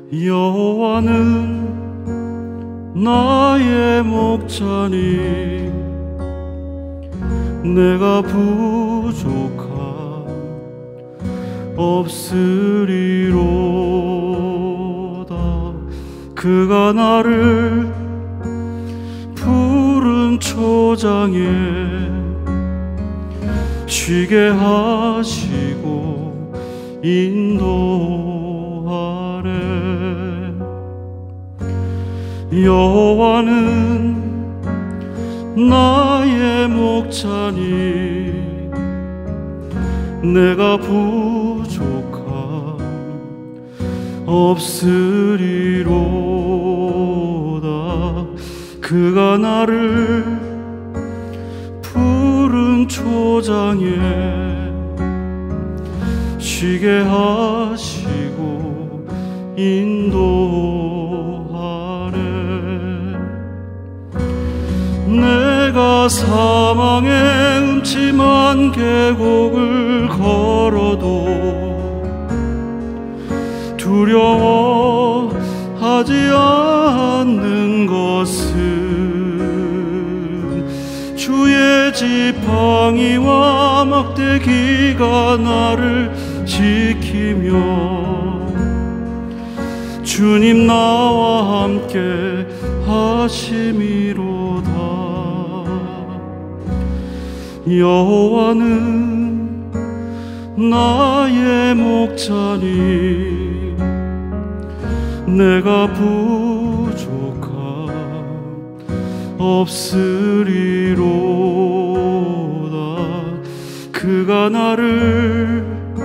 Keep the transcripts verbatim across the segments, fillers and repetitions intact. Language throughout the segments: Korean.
여호와는 나의 목자니 내가 부족함 없으리로다. 그가 나를 푸른 초장에 쉬게 하시고 인도하네. 여호와는 나의 목자니 내가 부족함 없으리로다. 그가 나를 푸른 초장에 쉬게 하시고 인도하네. 내가 사망의 음침한 계곡을 걸어도 두려워하지 않는 것은 주의 지팡이와 막대기가 나를 지키며 주님 나와 함께 하심이로다. 여호와는 나의 목자니 내가 부족함 없으리로다. 그가 나를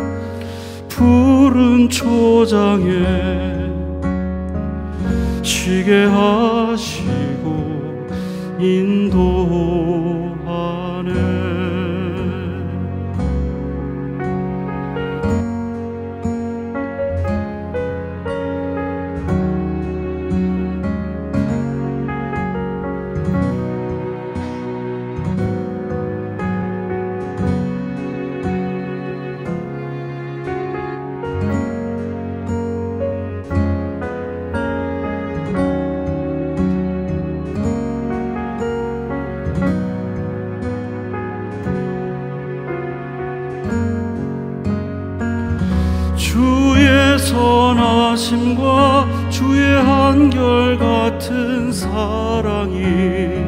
푸른 초장에 쉬게 하시고 인도하네. 주의 선하심과 주의 한결같은 사랑이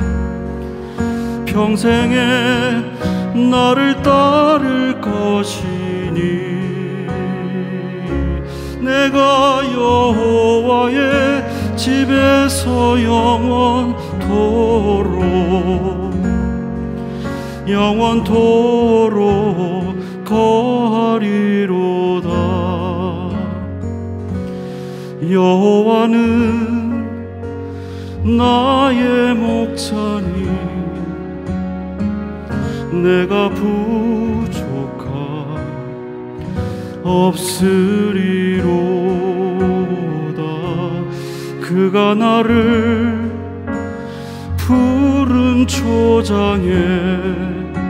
평생에 나를 따를 것이니 내가 여호와의 집에서 영원토록 영원토록 거하리로다. 여호와는 나의 목자니 내가 부족함 없으리로다. 그가 나를 푸른 초장에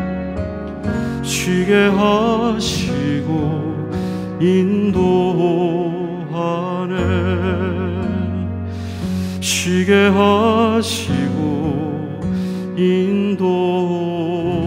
쉬게 하시고 인도하네. 쉬게 하시고 인도하네.